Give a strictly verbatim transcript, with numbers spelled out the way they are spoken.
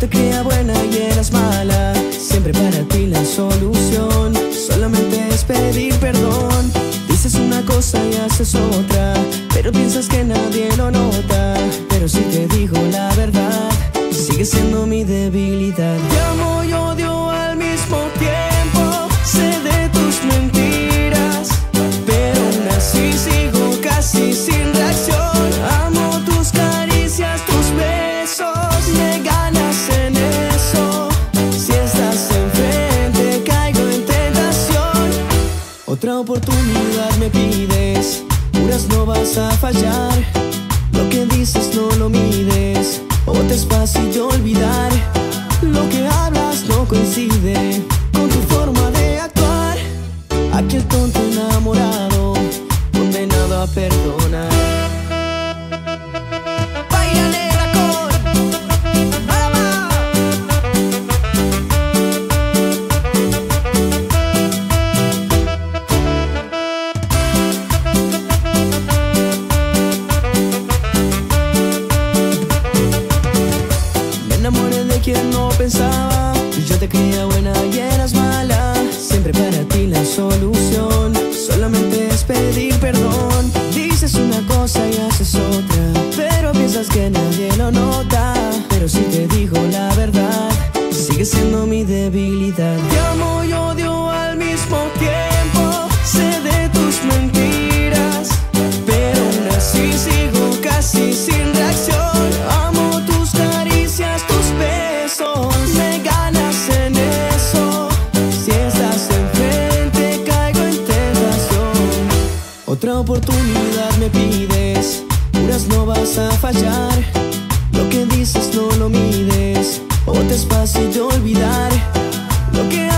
te creía buena y eras mala. Siempre para ti la solución solamente es pedir perdón. Dices una cosa y haces otra, pero piensas que nadie lo nota. Pero si te digo la verdad, sigue siendo mi debilidad. Te amo y odio al mismo tiempo. Sé de tus mentiras, pero aún así sigo casi sin reacción. Amo tus caricias, tus besos, me ganas en eso. Si estás enfrente caigo en tentación. Otra oportunidad me pides, juras no vas a fallar. Lo que dices no lo mides, o te es fácil de olvidar. Lo que hablas no coincide con tu forma de actuar. Aquel tonto enamorado, condenado a perdonar. Baila negra con Alama. Me enamoré de quien no pensaba. Yo te creía buena y eras mala. Siempre para ti la solución solamente es pedir perdón. Dices una cosa y haces otra, pero piensas que nadie lo nota. Pero si te digo la verdad, sigue siendo mi debilidad. Te amo y odio al mismo tiempo. Sé de tus mentiras, pero aún así sigo casi sin reacción. Amo tus caricias, tus besos, me ganas en eso. Si estás enfrente caigo en tentación. Otra oportunidad me pides, juras no vas a fallar. Lo que dices no lo mides, o te es fácil de olvidar. Lo que